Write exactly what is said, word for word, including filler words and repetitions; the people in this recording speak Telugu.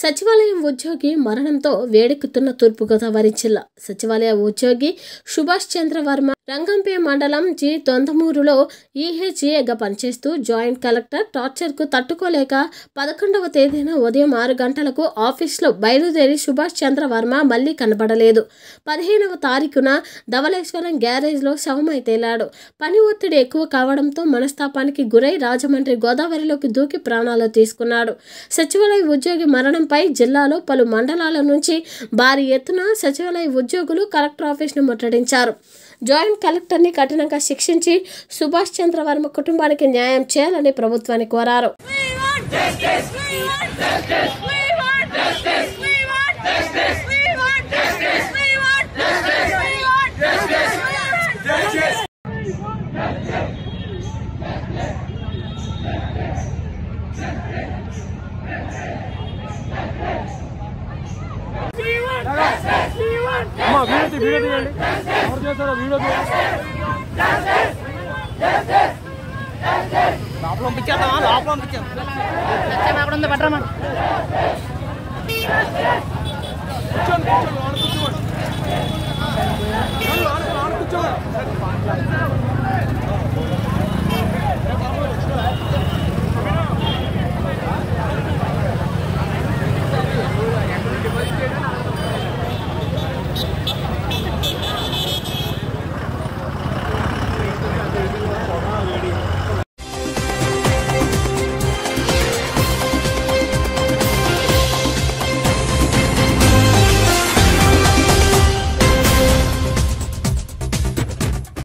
సచివాలయం ఉద్యోగి మరణంతో వేడెక్కుతున్న తూర్పుగోదావరి జిల్లా. సచివాలయ ఉద్యోగి సుభాష్ చంద్ర వర్మ రంగంపేట మండలం జి తొందమూరులో ఈహెచ్ఏగా పనిచేస్తూ జాయింట్ కలెక్టర్ టార్చర్కు తట్టుకోలేక పదకొండవ తేదీన ఉదయం ఆరు గంటలకు ఆఫీస్లో బయలుదేరి సుభాష్ చంద్ర వర్మ మళ్లీ కనబడలేదు. పదిహేనవ తారీఖున ధవళేశ్వరం గ్యారేజ్లో శవమై తేలాడు. పని ఒత్తిడి ఎక్కువ కావడంతో మనస్తాపానికి గురై రాజమండ్రి గోదావరిలోకి దూకి ప్రాణాలు తీసుకున్నాడు. సచివాలయ ఉద్యోగి మరణంపై జిల్లాలో పలు మండలాల నుంచి భారీ ఎత్తున సచివాలయ ఉద్యోగులు కలెక్టర్ ఆఫీస్ను ముట్టడించారు. జాయింట్ కలెక్టర్ని కఠినంగా శిక్షించి సుభాష్ చంద్ర వర్మ కుటుంబానికి న్యాయం చేయాలని ప్రభుత్వాన్ని కోరారు. అమ్మా వీడియో వీడియో తీయండి. ఎవరు చేస్తారో వీడియో లోపల పంపించేద్దామా? లోపల పంపించేద్దాం. బట్రమా కూర్చోండి కూర్చోండి